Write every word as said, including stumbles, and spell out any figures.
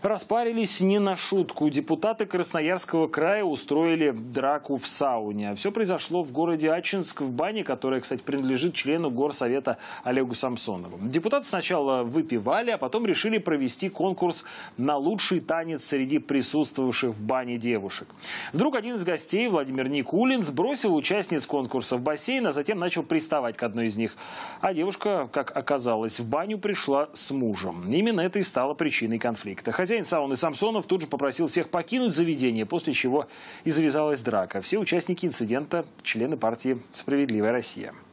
Распарились не на шутку. Депутаты Красноярского края устроили драку в сауне. Все произошло в городе Ачинск, в бане, которая, кстати, принадлежит члену горсовета Олегу Самсонову. Депутаты сначала выпивали, а потом решили провести конкурс на лучший танец среди присутствовавших в бане девушек. Вдруг один из гостей, Владимир Никулин, сбросил участниц конкурса в бассейн, а затем начал приставать к одной из них. А девушка, как оказалось, в баню пришла с мужем. Именно это и стало причиной конфликта. Хозяин сауны Самсонов тут же попросил всех покинуть заведение, после чего и завязалась драка. Все участники инцидента – члены партии «Справедливая Россия».